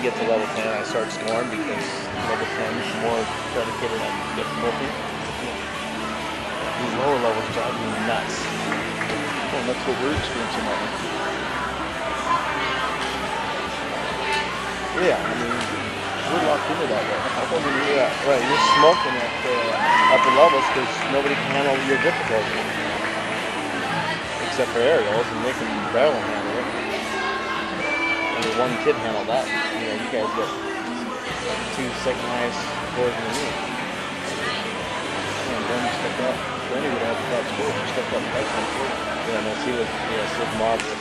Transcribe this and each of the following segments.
get to level 10, I start snoring because level 10 is more dedicated on difficulty. These lower levels drive me nuts. Well, and that's what we're experiencing right now. Yeah, I mean, we're locked into that right now. I mean, right, you're smoking at the upper levels because nobody can handle your difficulty. Except for aerials, and they can barely handle it. Only one kid handled that. You know, you guys got 2 second highest scores than me. And Benny stepped up. Benny would have that score. He stepped up right from the Yeah, no, he was, Sid marvelous.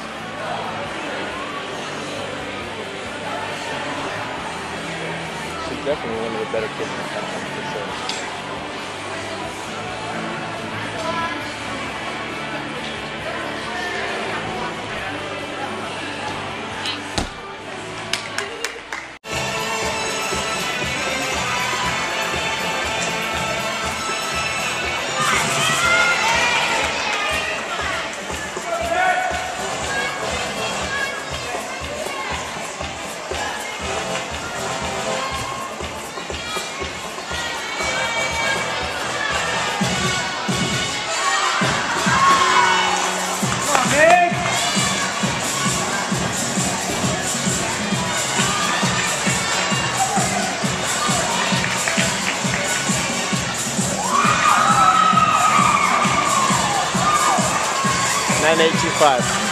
She's definitely one of the better kids in the country, for sure. Nine 825.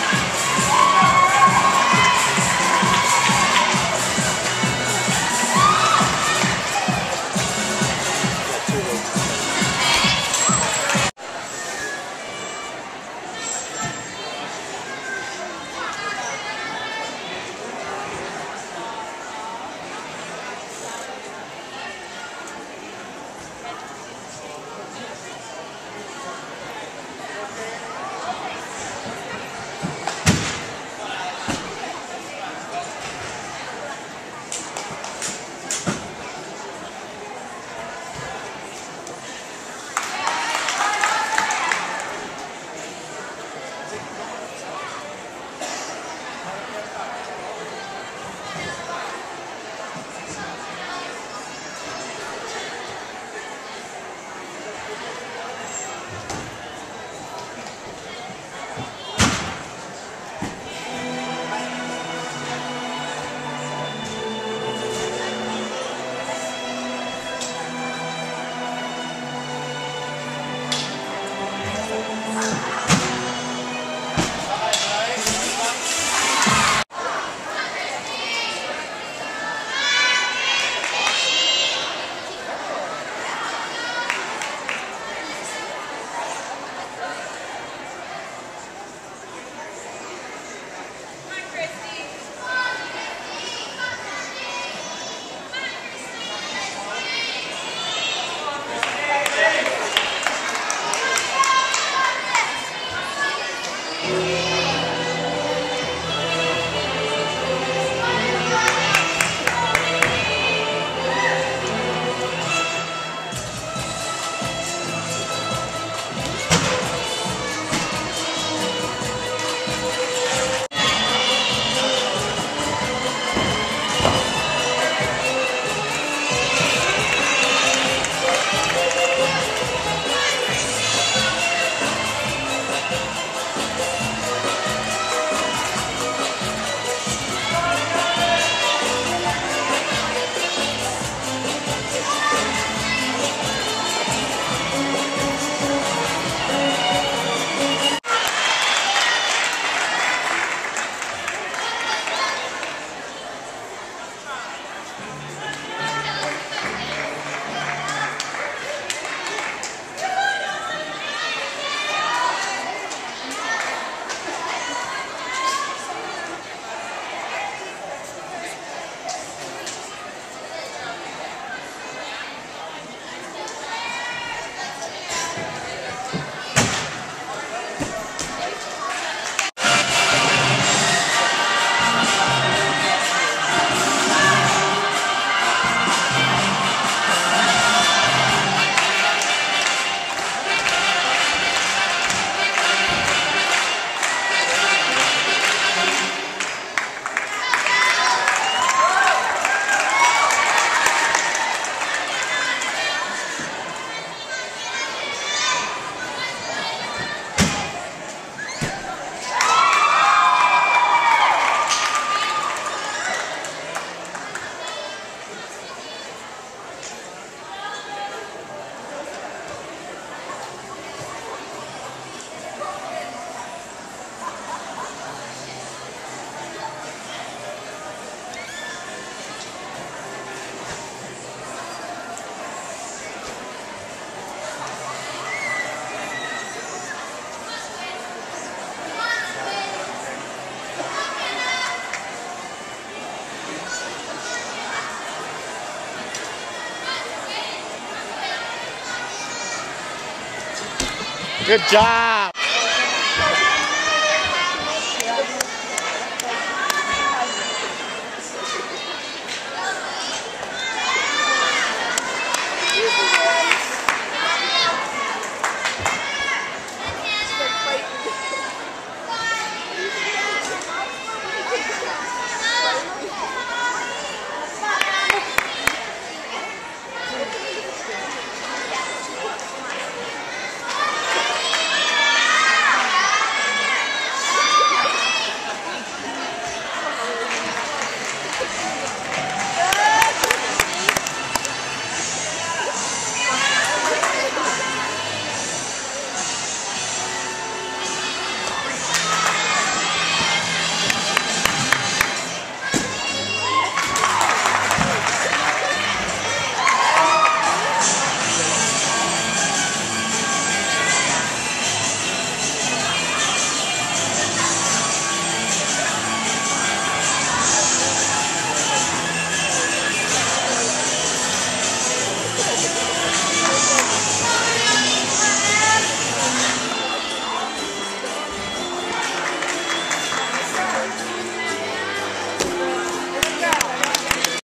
Good job.